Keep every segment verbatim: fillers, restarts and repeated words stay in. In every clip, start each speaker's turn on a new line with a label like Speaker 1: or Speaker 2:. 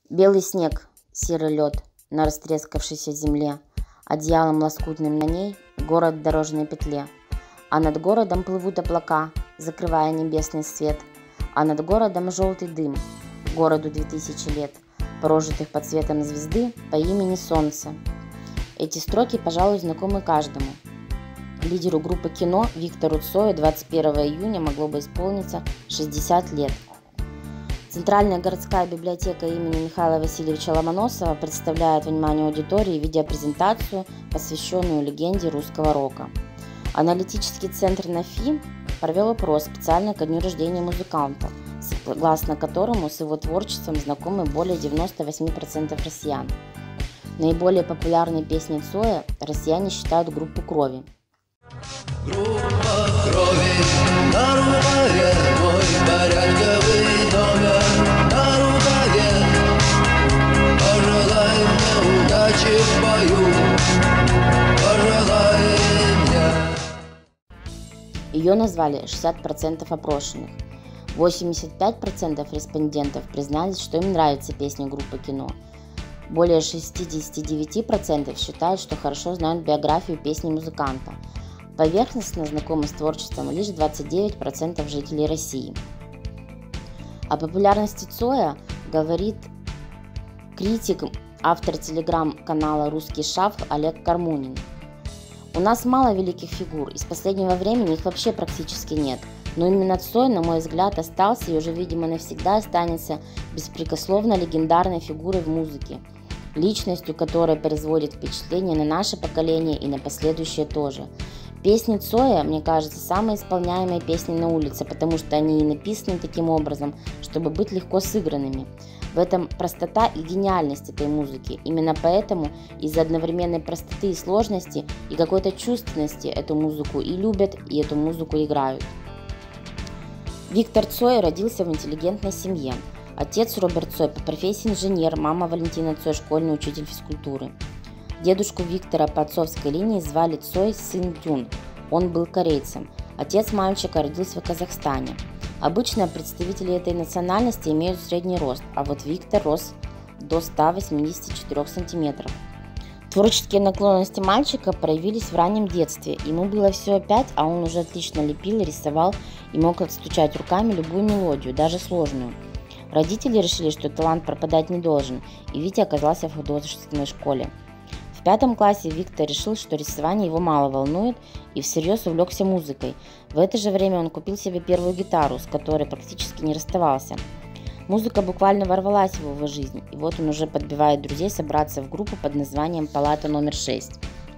Speaker 1: Белый снег, серый лед на растрескавшейся земле, одеялом лоскутным на ней город в дорожной петле. А над городом плывут облака, закрывая небесный свет, а над городом желтый дым, городу две тысячи лет, прожитых под светом звезды по имени Солнце. Эти строки, пожалуй, знакомы каждому. Лидеру группы «Кино» Виктору Цою двадцать первого июня могло бы исполниться шестьдесят лет. Центральная городская библиотека имени Михаила Васильевича Ломоносова представляет вниманию аудитории видеопрезентацию, посвященную легенде русского рока. Аналитический центр НАФИ провел опрос специально ко дню рождения музыканта, согласно которому с его творчеством знакомы более девяноста восьми процентов россиян. Наиболее популярной песней Цоя россияне считают группу «Крови».
Speaker 2: Группа крови на рукаве, мой порядковый номер на рукаве. Пожелай мне удачи в бою, пожелай мне.
Speaker 1: Ее назвали шестьдесят процентов опрошенных. восемьдесят пять процентов респондентов признались, что им нравится песня группы «Кино». Более шестьдесят девять процентов считают, что хорошо знают биографию песни музыканта. Поверхностно знакомы с творчеством лишь двадцать девять процентов жителей России. О популярности Цоя говорит критик, автор телеграм-канала «Русский шафл» Олег Кармунин. У нас мало великих фигур, из последнего времени их вообще практически нет. Но именно Цой, на мой взгляд, остался и уже, видимо, навсегда останется беспрекословно легендарной фигурой в музыке, личностью, которая производит впечатление на наше поколение и на последующее тоже. Песни Цоя, мне кажется, самые исполняемые песни на улице, потому что они и написаны таким образом, чтобы быть легко сыгранными. В этом простота и гениальность этой музыки. Именно поэтому из-за одновременной простоты и сложности и какой-то чувственности эту музыку и любят, и эту музыку играют. Виктор Цой родился в интеллигентной семье. Отец Роберт Цой по профессии инженер, мама Валентина Цой школьный учитель физкультуры. Дедушку Виктора по отцовской линии звали Цой сын Тюн, он был корейцем. Отец мальчика родился в Казахстане. Обычно представители этой национальности имеют средний рост, а вот Виктор рос до ста восьмидесяти четырёх сантиметров. Творческие наклонности мальчика проявились в раннем детстве. Ему было всего пять, а он уже отлично лепил, рисовал и мог отстучать руками любую мелодию, даже сложную. Родители решили, что талант пропадать не должен, и Витя оказался в художественной школе. В пятом классе Виктор решил, что рисование его мало волнует, и всерьез увлекся музыкой. В это же время он купил себе первую гитару, с которой практически не расставался. Музыка буквально ворвалась в его жизнь, и вот он уже подбивает друзей собраться в группу под названием «Палата номер шесть».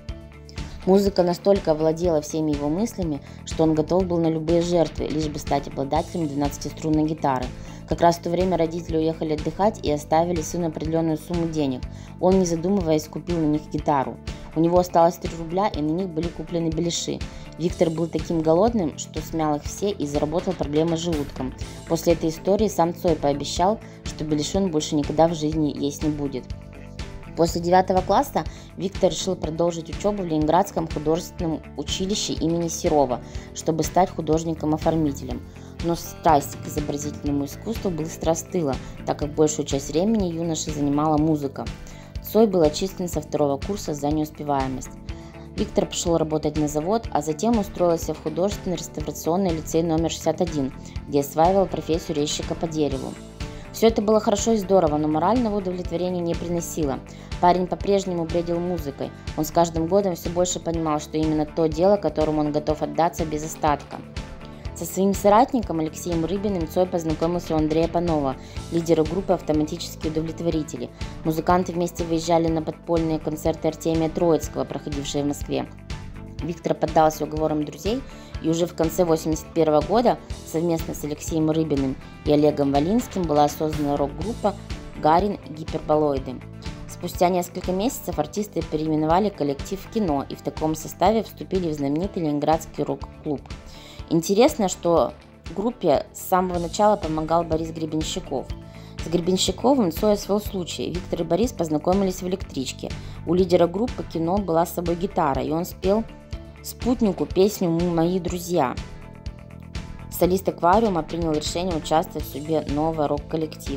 Speaker 1: Музыка настолько овладела всеми его мыслями, что он готов был на любые жертвы, лишь бы стать обладателем двенадцатиструнной гитары. Как раз в то время родители уехали отдыхать и оставили сыну определенную сумму денег. Он, не задумываясь, купил на них гитару. У него осталось три рубля, и на них были куплены беляши. Виктор был таким голодным, что смял их все и заработал проблемы с желудком. После этой истории сам Цой пообещал, что беляши он больше никогда в жизни есть не будет. После девятого класса Виктор решил продолжить учебу в Ленинградском художественном училище имени Серова, чтобы стать художником-оформителем. Но страсть к изобразительному искусству быстро остыла, так как большую часть времени юноши занимала музыка. Цой был отчислен со второго курса за неуспеваемость. Виктор пошел работать на завод, а затем устроился в художественный реставрационный лицей номер шестьдесят один, где осваивал профессию резчика по дереву. Все это было хорошо и здорово, но морального удовлетворения не приносило. Парень по-прежнему бредил музыкой. Он с каждым годом все больше понимал, что именно то дело, которому он готов отдаться без остатка. Со своим соратником Алексеем Рыбиным Цой познакомился у Андрея Панова, лидера группы «Автоматические удовлетворители». Музыканты вместе выезжали на подпольные концерты Артемия Троицкого, проходившие в Москве. Виктор поддался уговорам друзей, и уже в конце восемьдесят первого года совместно с Алексеем Рыбиным и Олегом Валинским была создана рок-группа «Гарин Гиперболоиды». Спустя несколько месяцев артисты переименовали коллектив в «Кино» и в таком составе вступили в знаменитый ленинградский рок-клуб. Интересно, что группе с самого начала помогал Борис Гребенщиков. С Гребенщиковым Цоя свел случай. Виктор и Борис познакомились в электричке. У лидера группы «Кино» была с собой гитара, и он спел спутнику песню «Мои друзья». Солист «Аквариума» принял решение участвовать в судьбе нового рок-коллектива.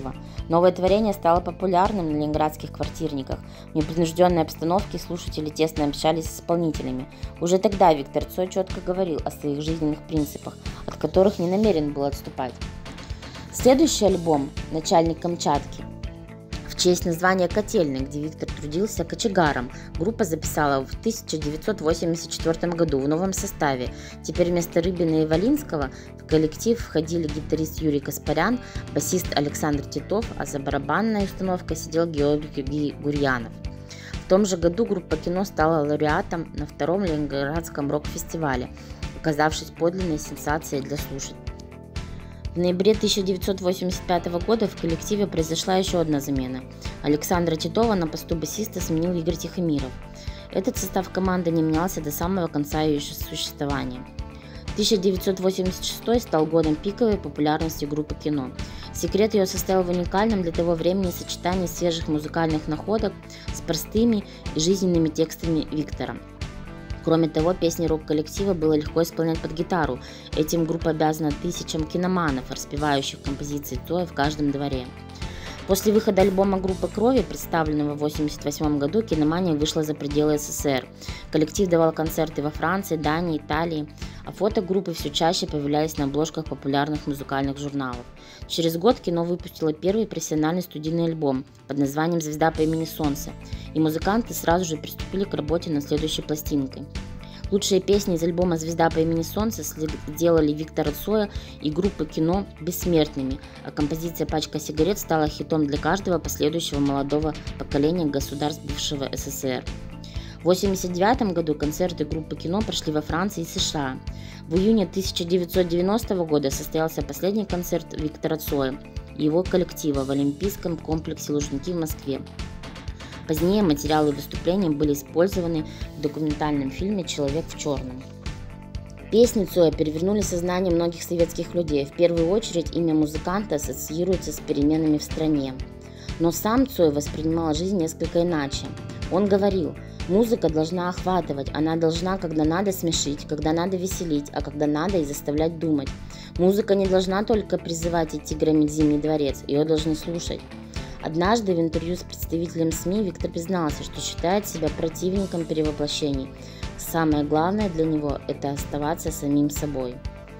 Speaker 1: Новое творение стало популярным на ленинградских квартирниках. В непринужденной обстановке слушатели тесно общались с исполнителями. Уже тогда Виктор Цой четко говорил о своих жизненных принципах, от которых не намерен был отступать. Следующий альбом «Начальник Камчатки» в честь названия «Котельной», где Виктор трудился кочегаром, группа записала в тысяча девятьсот восемьдесят четвёртом году в новом составе. Теперь вместо Рыбина и Волинского в коллектив входили гитарист Юрий Каспарян, басист Александр Титов, а за барабанной установкой сидел Георгий Гурьянов. В том же году группа «Кино» стала лауреатом на втором Ленинградском рок-фестивале, оказавшись подлинной сенсацией для слушателей. В ноябре тысяча девятьсот восемьдесят пятого года в коллективе произошла еще одна замена. Александра Титова на посту басиста сменил Игорь Тихомиров. Этот состав команды не менялся до самого конца ее существования. тысяча девятьсот восемьдесят шестой стал годом пиковой популярности группы «Кино». Секрет ее состоял в уникальном для того времени сочетании свежих музыкальных находок с простыми и жизненными текстами Виктора. Кроме того, песни рок-коллектива было легко исполнять под гитару. Этим группа обязана тысячам киноманов, распевающих композиции Цоя в каждом дворе. После выхода альбома группы «Крови», представленного в восемьдесят восьмом году, киномания вышла за пределы СССР. Коллектив давал концерты во Франции, Дании, Италии, а фото группы все чаще появлялись на обложках популярных музыкальных журналов. Через год Кино выпустило первый профессиональный студийный альбом под названием «Звезда по имени Солнце», и музыканты сразу же приступили к работе над следующей пластинкой. Лучшие песни из альбома «Звезда по имени Солнце» сделали Виктора Цоя и группы «Кино» бессмертными, а композиция «Пачка сигарет» стала хитом для каждого последующего молодого поколения государств бывшего СССР. В восемьдесят девятом году концерты группы «Кино» прошли во Франции и США. В июне тысяча девятьсот девяностого года состоялся последний концерт Виктора Цоя и его коллектива в Олимпийском комплексе Лужники в Москве. Позднее материалы выступлений были использованы в документальном фильме «Человек в черном». Песни Цоя перевернули сознание многих советских людей. В первую очередь имя музыканта ассоциируется с переменами в стране. Но сам Цой воспринимал жизнь несколько иначе. Он говорил: «Музыка должна охватывать, она должна, когда надо, смешить, когда надо веселить, а когда надо и заставлять думать. Музыка не должна только призывать идти громить Зимний дворец, ее должны слушать». Однажды в интервью с представителем СМИ Виктор признался, что считает себя противником перевоплощений. Самое главное для него – это оставаться самим собой.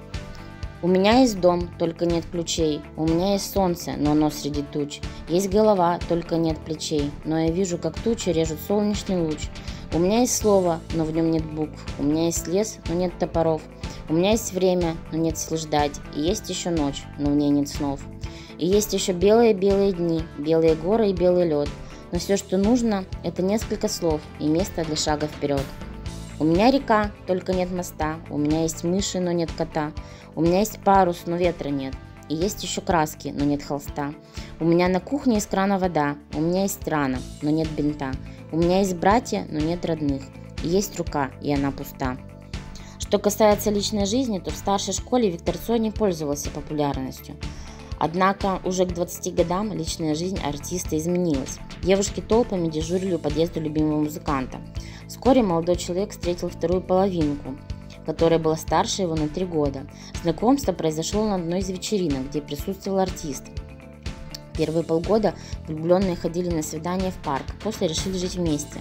Speaker 1: «У меня есть дом, только нет ключей. У меня есть солнце, но оно среди туч. Есть голова, только нет плечей. Но я вижу, как тучи режут солнечный луч. У меня есть слово, но в нем нет букв. У меня есть лес, но нет топоров. У меня есть время, но нет сил ждать. И есть еще ночь, но в ней нет снов. И есть еще белые-белые дни, белые горы и белый лед. Но все, что нужно, это несколько слов и место для шага вперед. У меня река, только нет моста. У меня есть мыши, но нет кота. У меня есть парус, но ветра нет. И есть еще краски, но нет холста. У меня на кухне из крана вода. У меня есть рана, но нет бинта. У меня есть братья, но нет родных. И есть рука, и она пуста. Что касается личной жизни, то в старшей школе Виктор Цой не пользовался популярностью. Однако уже к двадцати годам личная жизнь артиста изменилась. Девушки толпами дежурили у подъезда любимого музыканта. Вскоре молодой человек встретил вторую половинку, которая была старше его на три года. Знакомство произошло на одной из вечеринок, где присутствовал артист. Первые полгода влюбленные ходили на свидания в парк, после решили жить вместе.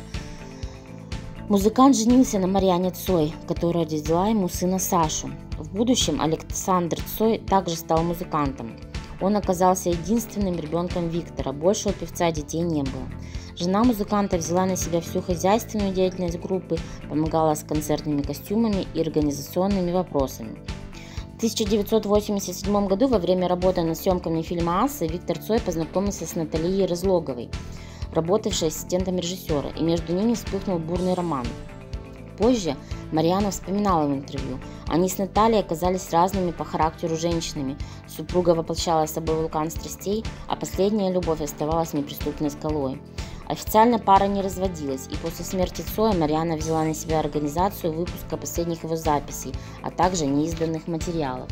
Speaker 1: Музыкант женился на Марьяне Цой, которая родила ему сына Сашу. В будущем Александр Цой также стал музыкантом. Он оказался единственным ребенком Виктора, больше у певца детей не было. Жена музыканта взяла на себя всю хозяйственную деятельность группы, помогала с концертными костюмами и организационными вопросами. В тысяча девятьсот восемьдесят седьмом году во время работы над съемками фильма «Асса» Виктор Цой познакомился с Натальей Разлоговой, работавшей ассистентом режиссера, и между ними вспыхнул бурный роман. Позже Марьяна вспоминала в интервью: они с Натальей оказались разными по характеру женщинами. Супруга воплощала собой вулкан страстей, а последняя любовь оставалась неприступной скалой. Официально пара не разводилась, и после смерти Цоя Марьяна взяла на себя организацию выпуска последних его записей, а также неизданных материалов.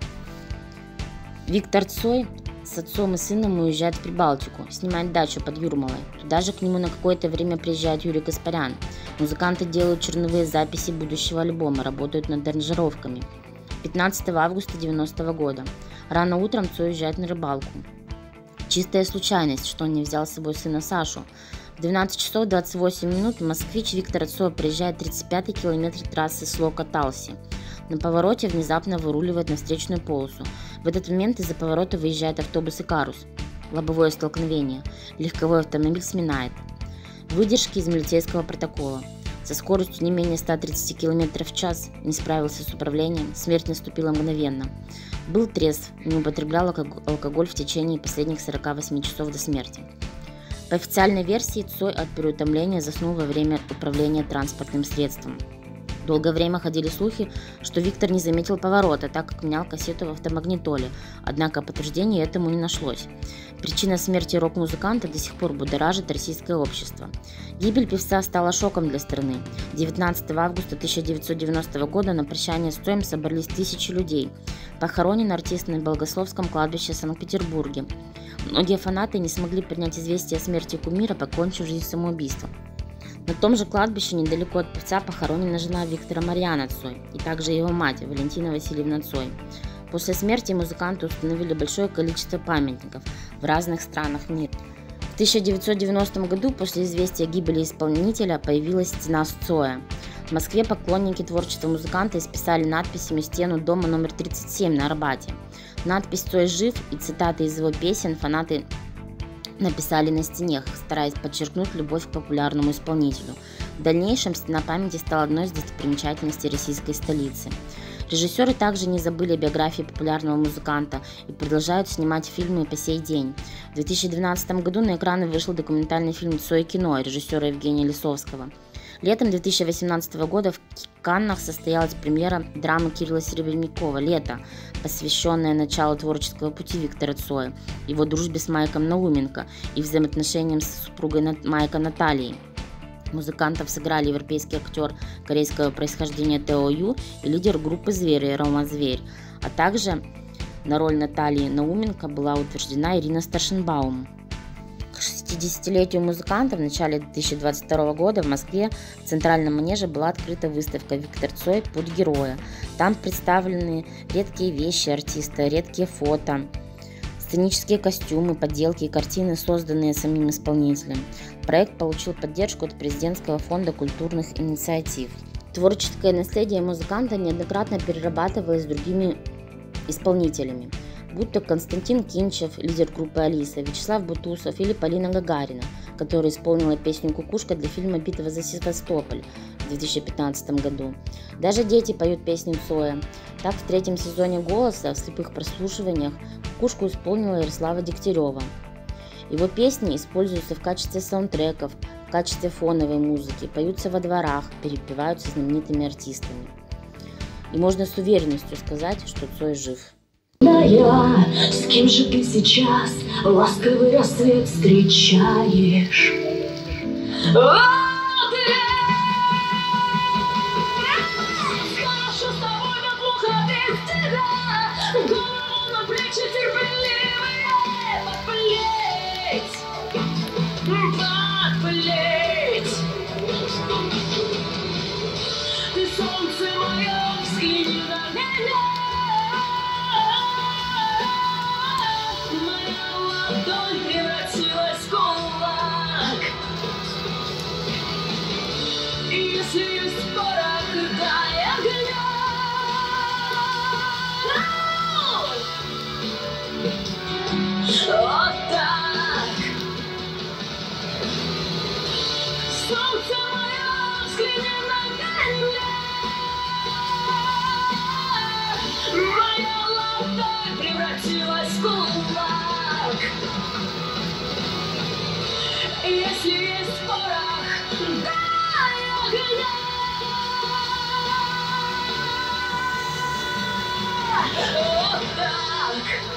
Speaker 1: Виктор Цой с отцом и сыном уезжает в Прибалтику, снимает дачу под Юрмалой. Туда же к нему на какое-то время приезжает Юрий Каспарян. Музыканты делают черновые записи будущего альбома, работают над аранжировками. пятнадцатого августа девяностого года. Рано утром Цой уезжает на рыбалку. Чистая случайность, что он не взял с собой сына Сашу. В двенадцать часов двадцать восемь минут москвич Виктор Цой проезжает тридцать пятый километр трассы Слока-Талси. На повороте внезапно выруливает на встречную полосу. В этот момент из-за поворота выезжает автобус «Икарус». Лобовое столкновение. Легковой автомобиль сминает. Выдержки из милицейского протокола. Со скоростью не менее ста тридцати километров в час не справился с управлением, смерть наступила мгновенно. Был трезв, не употреблял алкоголь в течение последних сорока восьми часов до смерти. По официальной версии, Цой от переутомления заснул во время управления транспортным средством. Долгое время ходили слухи, что Виктор не заметил поворота, так как менял кассету в автомагнитоле, однако подтверждения этому не нашлось. Причина смерти рок-музыканта до сих пор будоражит российское общество. Гибель певца стала шоком для страны. девятнадцатого августа тысяча девятьсот девяностого года на прощание с Цоем собрались тысячи людей. Похоронен артист на Богословском кладбище в Санкт-Петербурге. Многие фанаты не смогли принять известие о смерти кумира, покончив жизнь самоубийством. На том же кладбище недалеко от певца похоронена жена Виктора Марьяна Цой и также его мать Валентина Васильевна Цой. После смерти музыканту установили большое количество памятников в разных странах мира. В тысяча девятьсот девяностом году после известия о гибели исполнителя появилась стена Цоя. В Москве поклонники творчества музыканта исписали надписями стену дома номер тридцать семь на Арбате. Надпись «Цой жив» и цитаты из его песен фанаты написали на стене, стараясь подчеркнуть любовь к популярному исполнителю. В дальнейшем стена памяти стала одной из достопримечательностей российской столицы. Режиссеры также не забыли о биографии популярного музыканта и продолжают снимать фильмы по сей день. В две тысячи двенадцатом году на экраны вышел документальный фильм «Цой кино» режиссера Евгения Лисовского. Летом две тысячи восемнадцатого года в Каннах состоялась премьера драмы Кирилла Серебрякова «Лето», посвященная началу творческого пути Виктора Цоя, его дружбе с Майком Науменко и взаимоотношениям с супругой Майка Натальей. Музыкантов сыграли европейский актер корейского происхождения Тео Ю и лидер группы «Звери» Рома Зверь, а также на роль Натальи Науменко была утверждена Ирина Старшенбаум. К шестидесятилетию музыканта в начале две тысячи двадцать второго года в Москве в Центральном манеже была открыта выставка «Виктор Цой. Путь героя». Там представлены редкие вещи артиста, редкие фото, сценические костюмы, подделки и картины, созданные самим исполнителем. Проект получил поддержку от Президентского фонда культурных инициатив. Творческое наследие музыканта неоднократно перерабатывалось другими исполнителями, будь то Константин Кинчев, лидер группы «Алиса», Вячеслав Бутусов или Полина Гагарина, которая исполнила песню «Кукушка» для фильма «Битва за Севастополь» в две тысячи пятнадцатом году. Даже дети поют песни Цоя. Так, в третьем сезоне «Голоса» в слепых прослушиваниях «Кукушку» исполнила Ярослава Дегтярева. Его песни используются в качестве саундтреков, в качестве фоновой музыки, поются во дворах, перепеваются знаменитыми артистами. И можно с уверенностью сказать, что Цой жив.
Speaker 3: Да я, с кем же ты сейчас ласковый рассвет встречаешь? Вот хорошо с тобой, но плохо без тебя. Голову на плечи терпеливые подплеть, подплеть. Ты солнце мое, взгляни на меня. Ладонь превратилась в кулак. Если есть порох, дай огня. Вот так. Солнце мое, взгляни на меня. Моя ладонь превратилась в кулак. Если есть порох, дай огня. Вот так.